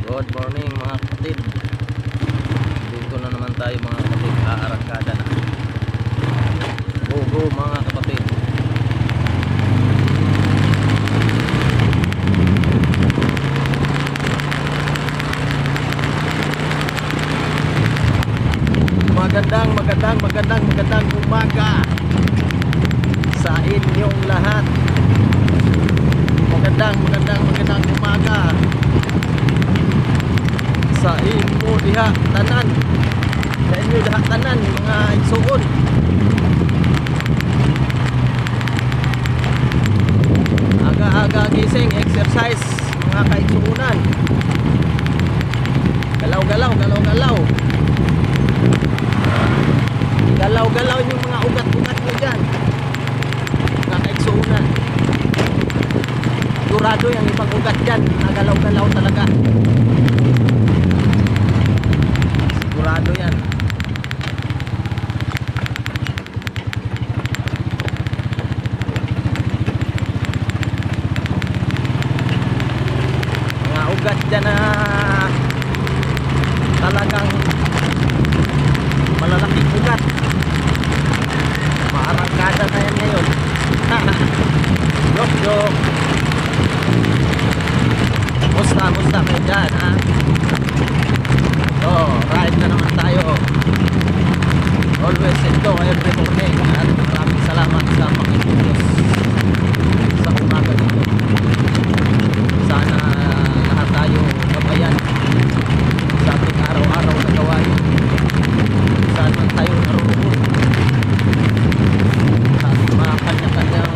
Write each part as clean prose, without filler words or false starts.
Good morning mga kapatid. Dito na naman tayo mga kapatid. Aarangkada na. Go mga kapatid. Magandang umaga sa inyong lahat. Magandang umaga sa inyo diha tanan. Sa inyo diha tanan mga igsuon. Aga-aga gising, exercise mga kaigsuonan. Galaw-galaw. Galaw-galaw yung mga ugat-ugat nyo dyan mga kaigsuonan. Durado yung ibang ugat dyan, nagalaw-galaw talaga. Sigurado yan. Mga ugat dyan na talagang malalaking ugat. Maarangkada na yan ngayon. Joke. Musta kayo dyan, ha? So, ride na naman tayo. Always ito, every morning. At maraming salamat sa Panginoon Diyos sa umaga dito. Sana lahat tayo gabayan sa ating araw-araw na gawain. Sana tayo naroon sa ating mga kanya-kanyang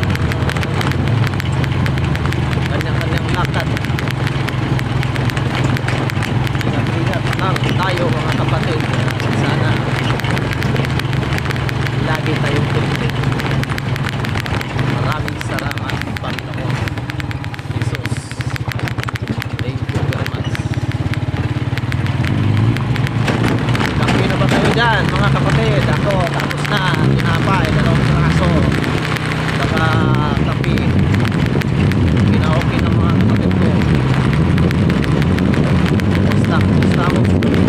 lakad. Ingat lang tayo mga kapatid. Sana lagi tayong tuloy. Maraming salamat Panginoon Jesus. Thank you very much. Kapi na ba tayo dyan mga kapatid? Ako tapos na. Tinapay, 2 piraso. Saka kapi. Pinaokin ng mga kapatid ko. Kumusta mo?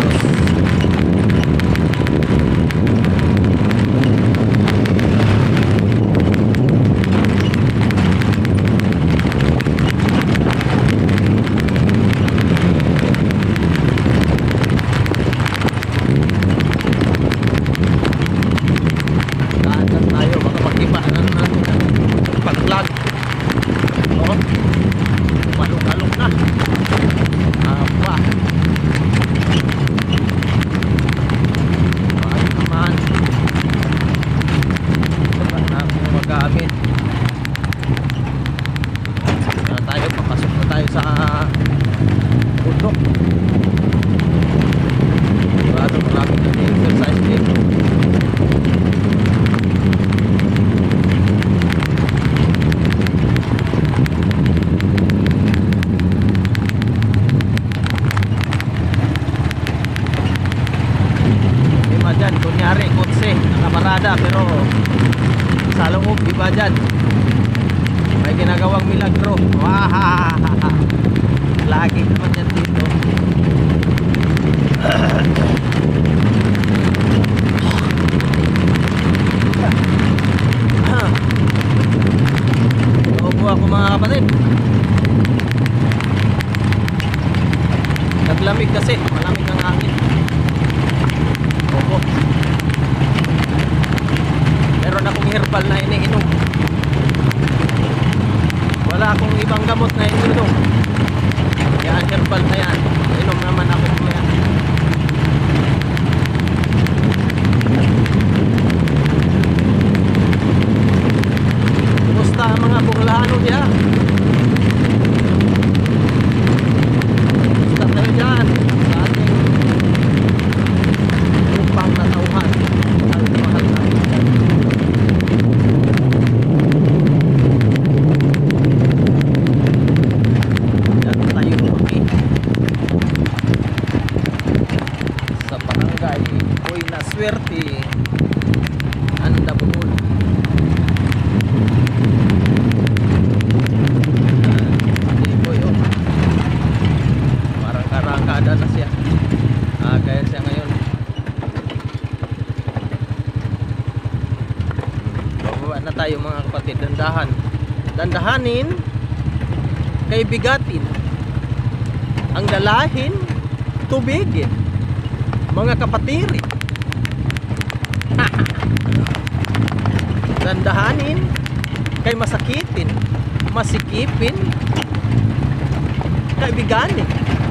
Daan tayo, baka mag-iba ng pag-vlog. Malong-along na. Apa? Ayun naman. Dapat namin magamit. Papasok na tayo sa bundok. Maraming exercise dito. Dyan, kunyari, kotse, nakaparada pero sa loob, iba dyan may ginagawang milagro. Wahahaha. Lagi naman yan dito. Uupo ako mga kapatid. Naglamig kasi, malamig ang hangin. Opo. Meron akong herbal na iniinom. Wala akong ibang gamot na iniinom. Yan, herbal na yan. Inom naman ako po yan. Kumusta ang mga Buklano diya? Kumusta tayo dyan sa ating upang natauhan ang mahal natin. Diyan tayo kami. Baba na tayo mga kapatid. Dandahan. Dandahanin, kaibigatin. Ang dalahin, tubigin. Mga kapatiri. Dandahanin, kay masakitin. Masikipin, kaibiganin.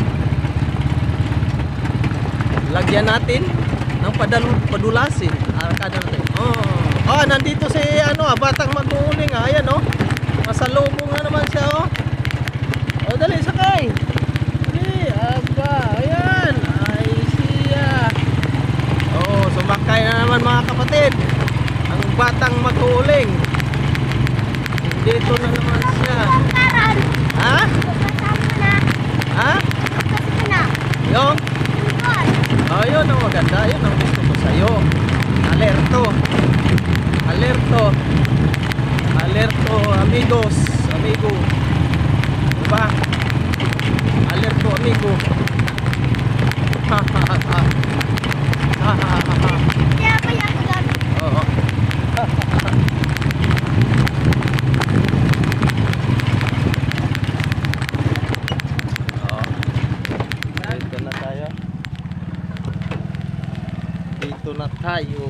Lagyan natin ng padulasin. Arkada natin. Nandito si batang mag-uuling. Ayan masalubong na naman siya dali sakay. Dali, ayan. Ay siya. Sumakay na naman mga kapatid. Ang batang mag-uuling. Dito na naman siya. Ha? Ha? Yung? Yun ang maganda. Yun ang gusto ko sa'yo. Alerto. Alerto. Alerto, amigos. Amigo. Diba? Alerto, amigo. Ha ha ha ha. Ha ha ha ha. Oo. Dito na tayo.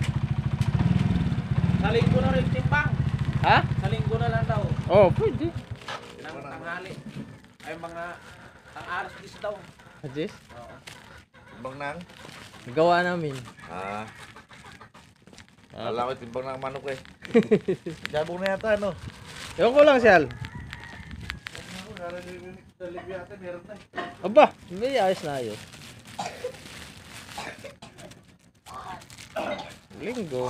Sa linggo na rin timbang. Ha? Sa linggo na lang daw. Pwede. Nang tanghali. Ay mga aras dis daw. Ajis? Oo. Timbang ng? Gawa namin. Alam ko timbang ng manok eh. Sabong na yata Ewan ko lang siyal. Aba, may ayos na ayos. Linggo.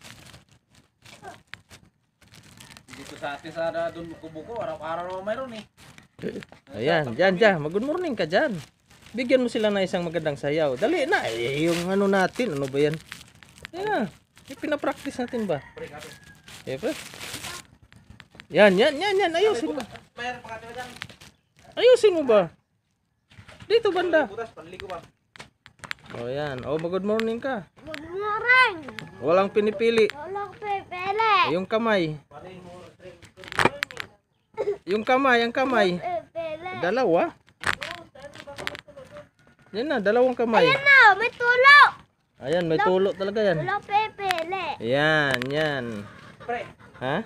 Dito sa atin sa doon buko-buko, araw-araw naman mayroon eh. Ayan, dyan. Mag-good morning ka dyan. Bigyan mo sila na isang magandang sayaw. Dali na, yung natin, ano ba yan? Ayan, yung pinapractice natin ba? Siyempre. Yan, ayusin mo. Mayroon pa ka dyan. Ayusin mo ba? Dito banda. Butas, panligo ba? Yan, mag-good morning ka. Good morning. Walang pinipili. Walang pepele. Yung kamay. Yung kamay, ang kamay. Pepele. Dalawa. Yan na, dalawang kamay. Ayan na, may tulo. Ayan, may tulo talaga yan. Walang pepele. Yan. Pre. Ha?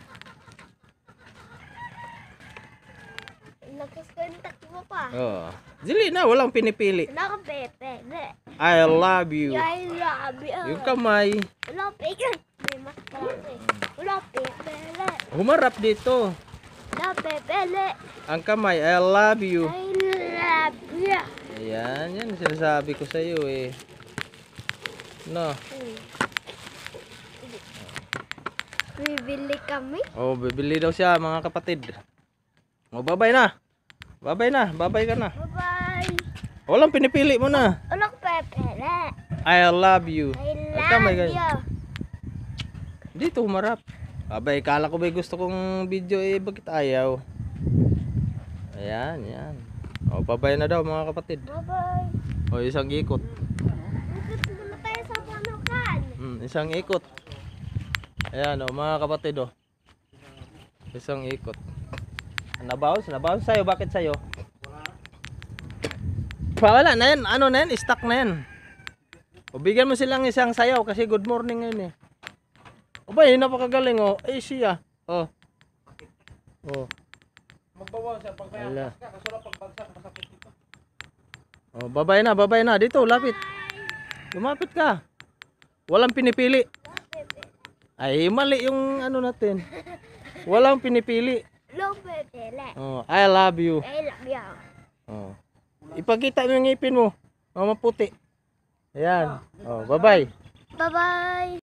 Lakas ko yung takbo pa. Dili na, walang pinipili. Walang pepele. I love you. I love you. Yung kamay, Walang pepele. May mas malaki. Walang pepele. humarap dito. Walang pepele. Ang kamay, I love you. I love you. Ayan, yan sinasabi ko sa iyo eh. No. Bibili kami. Bibili daw siya mga kapatid. Babay na. Babay ka na. Bye-bye. Walang pinipili mo na. Walang pepele. I love you. I Ang kamay love ganyan. you. Dito humarap. Abay, kala ko ba gusto kong video bakit ayaw? Ayan. Babay na daw mga kapatid. Bye-bye. Isang ikot. Ikot muna tayo sa panukan. Isang ikot. Ayan mga kapatid Isang ikot. Nabawas sa'yo. Bakit sa'yo? Wala na yan. Ano na yan? Stuck na yan. Bigyan mo silang isang sayaw kasi good morning ngayon eh. Abay, napakagaling Ay siya. Magbawa siya pag kaya Wala. ka kaso lang pagbagsak masakit dito. Babay na. Dito, lapit. Lumapit ka. Walang pinipili. Ay, mali yung natin. Walang pinipili. Walang pepele. I love you. I love you. Ipakita mo yung ngipin mo. Maputi. Ayan. Bye-bye. Bye-bye.